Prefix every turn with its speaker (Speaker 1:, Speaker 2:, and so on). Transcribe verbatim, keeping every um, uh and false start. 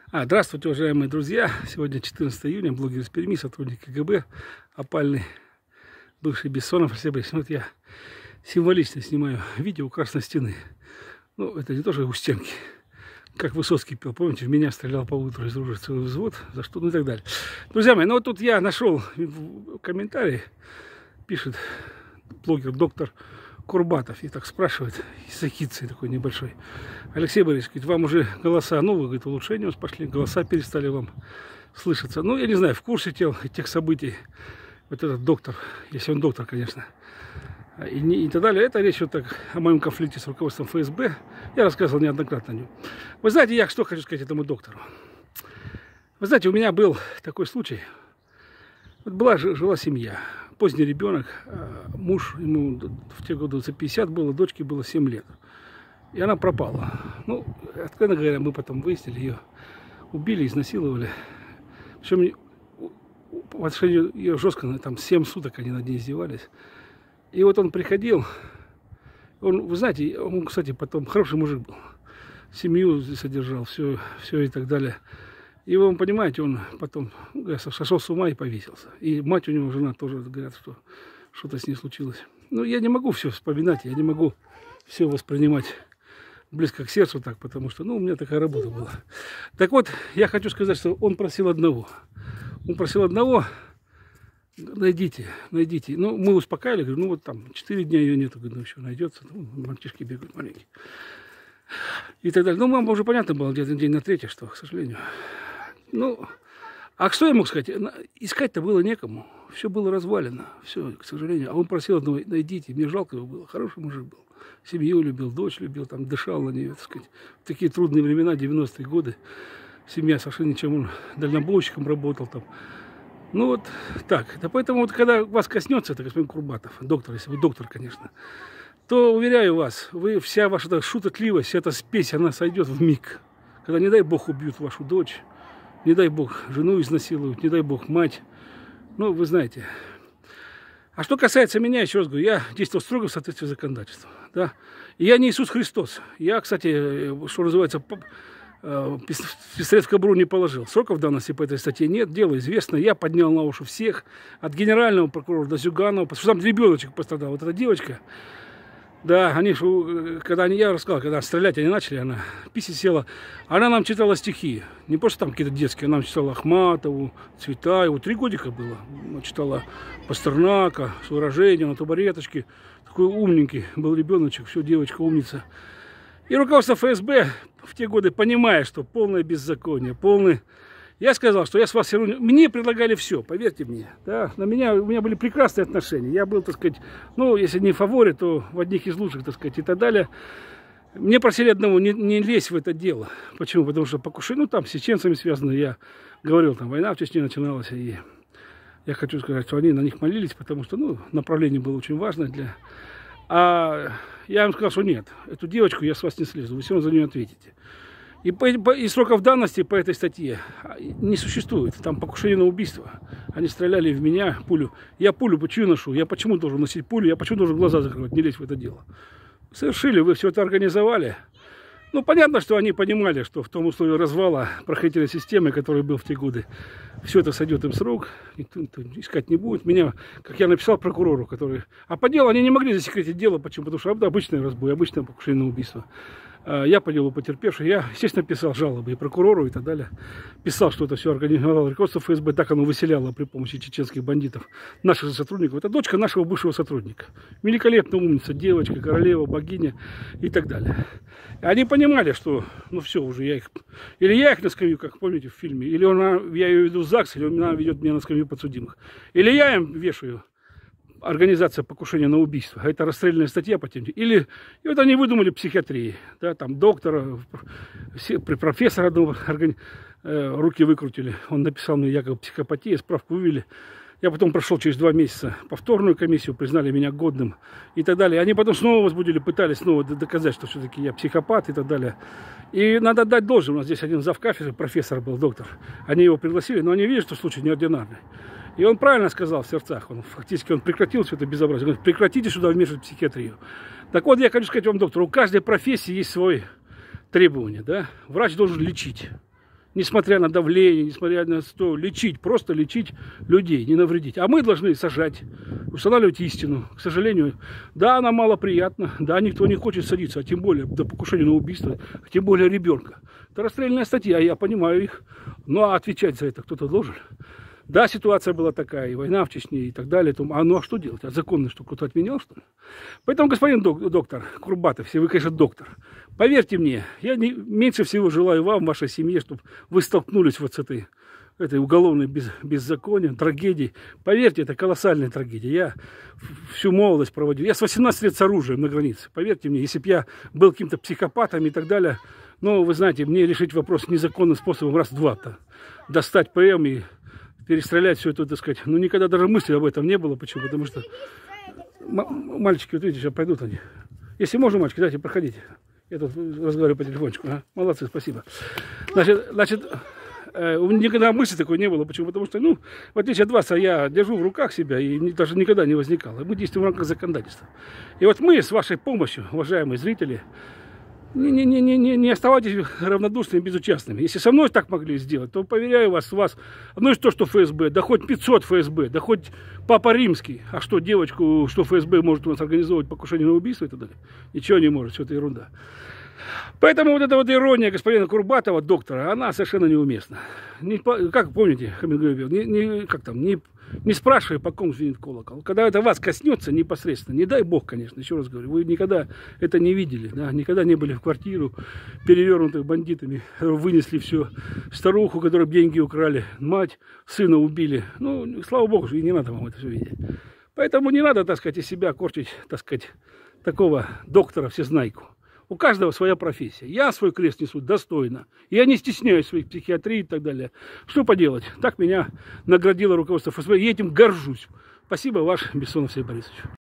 Speaker 1: А, здравствуйте, уважаемые друзья! Сегодня четырнадцатое июня, блогер из Перми, сотрудник КГБ, опальный, бывший Бессонов. Вот я символично снимаю видео у Красной Стены. Ну, это не тоже у стенки. Как Высоцкий пел, помните, в меня стрелял по утру из ружья целый взвод, за что, ну и так далее. Друзья мои, ну вот тут я нашел в комментарии, пишет блогер доктор Курбатов, и так спрашивает, из Акиции такой небольшой: Алексей Борисович, говорит, вам уже голоса новые, говорит, улучшения у вас пошли, голоса перестали вам слышаться. Ну, я не знаю, в курсе тех, тех событий, вот этот доктор, если он доктор, конечно, и, не, и так далее. Это речь вот так о моем конфликте с руководством ФСБ. Я рассказывал неоднократно о нем. Вы знаете, я что хочу сказать этому доктору? Вы знаете, у меня был такой случай. Вот была, жила семья, поздний ребенок, муж, ему в те годы за пятьдесят было, дочке было семь лет. И она пропала. Ну, откровенно говоря, мы потом выяснили, ее убили, изнасиловали. Причем в отношении ее жестко, там семь суток они над ней издевались. И вот он приходил, он, вы знаете, он, кстати, потом хороший мужик был, семью содержал, все, все и так далее. И вы понимаете, он потом сошел с ума и повесился. И мать у него, жена, тоже говорят, что что-то с ней случилось. Ну, я не могу все вспоминать, я не могу все воспринимать близко к сердцу так, потому что, ну, у меня такая работа была. Так вот, я хочу сказать, что он просил одного. Он просил одного: найдите, найдите. Ну, мы успокаивали, говорю, ну, вот там четыре дня ее нету, говорю, ну, еще найдется. Ну, мальчишки бегают маленькие. И так далее. Ну, мама уже понятно было, где-то день на третий, что, к сожалению. Ну, а что я мог сказать? Искать-то было некому. Все было развалено. Все, к сожалению. А он просил одного: найдите. Мне жалко его было. Хороший мужик был. Семью любил, дочь любил, там дышал на нее, так сказать. В такие трудные времена, девяностые годы. Семья совершенно ничем, он дальнобойщиком работал там. Ну вот так. Да поэтому вот когда вас коснется, это господин Курбатов, доктор, если вы доктор, конечно, то, уверяю вас, вы вся ваша так, шутотливость, вся эта спесь, она сойдет в миг. Когда, не дай бог, убьют вашу дочь, не дай бог, жену изнасилуют, не дай бог, мать. Ну, вы знаете. А что касается меня, еще раз говорю, я действовал строго в соответствии с законодательством. Да? И я не Иисус Христос. Я, кстати, что называется, пистолет в кобуру не положил. Сроков давности по этой статье нет, дело известно. Я поднял на уши всех, от генерального прокурора до Зюганова, потому что там ребеночек пострадал. Вот эта девочка. Да, они, когда они, я рассказал, когда стрелять они начали, она писи села, она нам читала стихи, не просто там какие-то детские, она нам читала Ахматову, Цветаеву, три годика было, она читала Пастернака, с выражением на табуреточке, такой умненький был ребеночек, все, девочка умница. И руководство ФСБ в те годы, понимая, что полное беззаконие, полный... Я сказал, что я с вас все равно... Мне предлагали все, поверьте мне. Да? На меня, у меня были прекрасные отношения. Я был, так сказать, ну, если не в фаворе, то в одних из лучших, так сказать, и так далее. Мне просили одного: не, не лезть в это дело. Почему? Потому что покушение, ну, там, с чеченцами связано. Я говорил, там, война в Чечне начиналась. И я хочу сказать, что они на них молились, потому что, ну, направление было очень важное для... А я им сказал, что нет, эту девочку я с вас не слезу, вы все равно за нее ответите. И, по, и сроков давности по этой статье не существует. Там покушение на убийство. Они стреляли в меня пулю. Я пулю почему ношу? Я почему должен носить пулю? Я почему должен глаза закрывать? Не лезть в это дело. Совершили, вы все это организовали. Ну, понятно, что они понимали, что в том условии развала правоохранительной системы, который был в те годы, все это сойдет им с рук, никто, никто искать не будет. Меня, как я написал прокурору, который... А по делу они не могли засекретить дело. Почему? Потому что обычный разбой, обычное покушение на убийство. Я по делу потерпевший, я, естественно, писал жалобы и прокурору, и так далее. Писал, что это все организовало руководство ФСБ, так оно выселяло при помощи чеченских бандитов наших сотрудников. Это дочка нашего бывшего сотрудника. Великолепная умница, девочка, королева, богиня и так далее. И они понимали, что, ну все, уже я их... Или я их на скамью, как помните в фильме, или он, я ее веду в ЗАГС, или она ведет меня на скамью подсудимых. Или я им вешаю организация покушения на убийство, а это расстрельная статья по тем. Или и вот они выдумали психиатрии, да, там доктора, профессора одного, органи... э, руки выкрутили. Он написал мне якобы психопатия, справку вывели. Я потом прошел через два месяца повторную комиссию, признали меня годным и так далее. Они потом снова возбудили, пытались снова доказать, что все-таки я психопат и так далее. И надо дать должное, у нас здесь один завкафедры, профессор был, доктор. Они его пригласили, но они видят, что случай неординарный. И он правильно сказал в сердцах, он фактически он прекратил все это безобразие. Он говорит: прекратите сюда вмешивать психиатрию. Так вот, я хочу сказать вам, доктор, у каждой профессии есть свои требования. Да? Врач должен лечить. несмотря на давление, несмотря на что, лечить, просто лечить людей, не навредить. А мы должны сажать, устанавливать истину. К сожалению, да, она малоприятна, да, никто не хочет садиться, а тем более до покушения на убийство, а тем более ребенка. Это расстрельная статья, я понимаю их, ну а отвечать за это кто-то должен. Да, ситуация была такая, и война в Чечне, и так далее. А ну а что делать? А законно, что кто-то отменял, что ли? Поэтому, господин док доктор Курбатов, все вы, конечно, доктор, поверьте мне, я не, меньше всего желаю вам, вашей семье, чтобы вы столкнулись вот с этой, этой уголовной без, беззаконием, трагедией. Поверьте, это колоссальная трагедия. Я всю молодость проводил. Я с восемнадцати лет с оружием на границе. Поверьте мне, если бы я был каким-то психопатом и так далее, ну, вы знаете, мне решить вопрос незаконным способом раз-два-то. Достать ПМ и перестрелять все это, так сказать. Ну, никогда даже мысли об этом не было. Почему? Потому что мальчики, вот видите, сейчас пойдут они. Если можно, мальчики, дайте, проходите. Я тут разговариваю по телефончику. А? Молодцы, спасибо. Значит, значит, э, у меня никогда мысли такой не было. Почему? Потому что, ну, в отличие от вас, я держу в руках себя и не, даже никогда не возникало. Мы действуем в рамках законодательства. И вот мы с вашей помощью, уважаемые зрители, Не, не, не, не, не оставайтесь равнодушными, безучастными. Если со мной так могли сделать, то, поверяю вас, вас одно из того, что ФСБ, да хоть пятьсот ФСБ, да хоть Папа Римский. А что девочку, что ФСБ может у нас организовывать покушение на убийство и так далее? Ничего не может, все это ерунда. Поэтому вот эта вот ирония господина Курбатова, доктора, она совершенно неуместна. Не, как помните, Хамингуэй говорил, не, не, как там, не, не спрашивай, по ком звенит колокол. Когда это вас коснется непосредственно, не дай бог, конечно, еще раз говорю, вы никогда это не видели, да, никогда не были в квартиру, перевернутых бандитами, вынесли все, старуху, которую деньги украли, мать, сына убили. Ну, слава богу, и не надо вам это все видеть. Поэтому не надо, так сказать, из себя корчить, так сказать, такого доктора всезнайку. У каждого своя профессия. Я свой крест несу достойно. Я не стесняюсь своих психиатрий и так далее. Что поделать? Так меня наградило руководство ФСБ. И этим горжусь. Спасибо, ваш Бессонов Сергей Борисович.